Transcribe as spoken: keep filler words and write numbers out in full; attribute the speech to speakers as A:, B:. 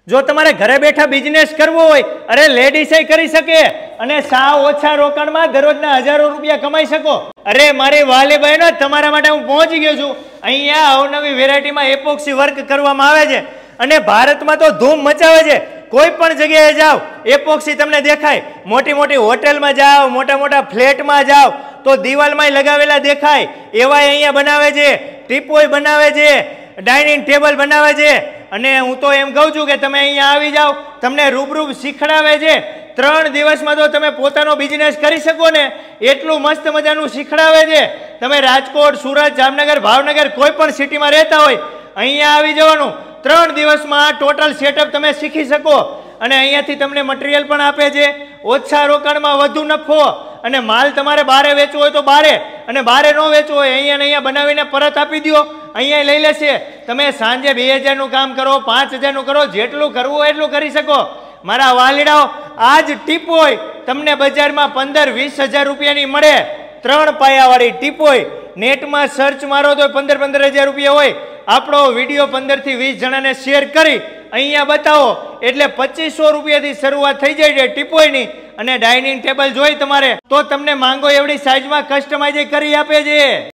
A: જો તમારે ઘરે બેઠા બિઝનેસ કરવો હોય, અરે લેડીઝે કરી શકે અને સાવ ઓછા રોકાણમાં દરરોજના હજારો રૂપિયા કમાઈ શકો. અરે મારી વાલી બહેનો, તમારા માટે હું પહોંચી ગયો છું. અહીંયા અવનવી વેરાયટીમાં એપોક્સી વર્ક કરવામાં આવે છે અને ભારતમાં તો ધૂમ મચાવે છે. કોઈ પણ જગ્યાએ જાઓ એપોક્સી તમને દેખાય. મોટી મોટી હોટેલમાં જાઓ, મોટા મોટા ફ્લેટમાં જાઓ તો દિવાલમાં લગાવેલા દેખાય એવા અહીંયા બનાવે છે. ટીપોય બનાવે છે, ડાઇનિંગ ટેબલ બનાવે છે. અને હું તો એમ કહું છું કે તમે અહીંયા આવી જાઓ, તમને રૂબરૂ શીખડાવે છે. ત્રણ દિવસમાં તો તમે પોતાનો બિઝનેસ કરી શકો ને એટલું મસ્ત મજાનું શીખડાવે છે. તમે રાજકોટ, સુરત, જામનગર, ભાવનગર કોઈ પણ સિટીમાં રહેતા હોય અહીંયા આવી જવાનું. ત્રણ દિવસમાં ટોટલ સેટઅપ તમે શીખી શકો અને અહીંયાથી તમને મટીરિયલ પણ આપે છે. ઓછા રોકાણમાં વધુ નફો અને માલ તમારે બારે વેચવો હોય તો બારે, અને બારે ન વેચવો હોય અહીંયા ને અહીંયા બનાવીને પરત આપી દો, અહીંયા લઈ લેશે. તમે સાંજે બે હજારનું કામ કરો, પાંચ હજારનું કરો, જેટલું કરવું હોય એટલું કરી શકો. મારા વાલીડાઓ, આ જ ટીપોય તમને બજારમાં પંદર વીસ હજાર રૂપિયાની મળે. ત્રણ પાયાવાળી ટીપોય નેટમાં સર્ચ મારો તો પંદર પંદર હજાર રૂપિયા હોય. આપણો વિડીયો પંદર થી વીસ જણાને શેર કરી અહીંયા બતાવો એટલે પચીસો રૂપિયાથી શરૂઆત થઈ જાય છે ટીપોયની. અને ડાઇનિંગ ટેબલ જોઈ તમારે તો તમને માંગો એવડી સાઈઝમાં કસ્ટમાઇઝ કરી આપે છે.